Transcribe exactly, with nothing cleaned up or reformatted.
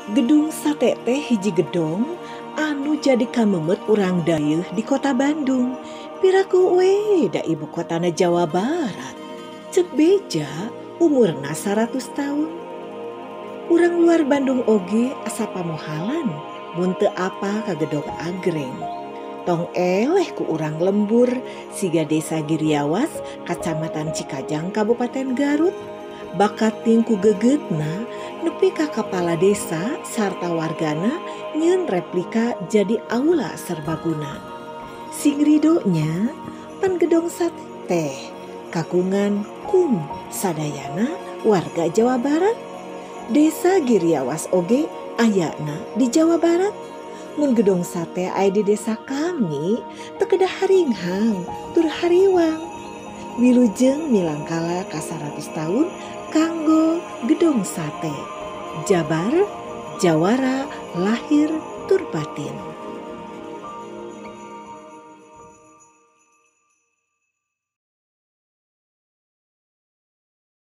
Gedung sate teh hiji gedong anu jadi kamemet urang dayeuh di kota Bandung. Piraku we da ibu kotana Jawa Barat. Cek beja umurna seratus tahun. Urang luar Bandung oge asa pamohalan mun teu apa ka gedong agreng. Tong eleh ku urang lembur siga Desa Giriawas, Kacamatan Cikajang, Kabupaten Garut. Bakating ku gegetna nepi ka kapala desa sarta wargana nyeun replika jadi aula serbaguna. Sing ridonya pan gedong sate teh kagungan kum sadayana warga Jawa Barat. Desa Giriawas oge ayana di Jawa Barat. Mun gedong sate aya di desa kami teu kedah haringhang tur hariwang. Wilujeng milangkala ka seratus tahun kanggo gedong sate. Jabar, jawara, lahir, tur batin.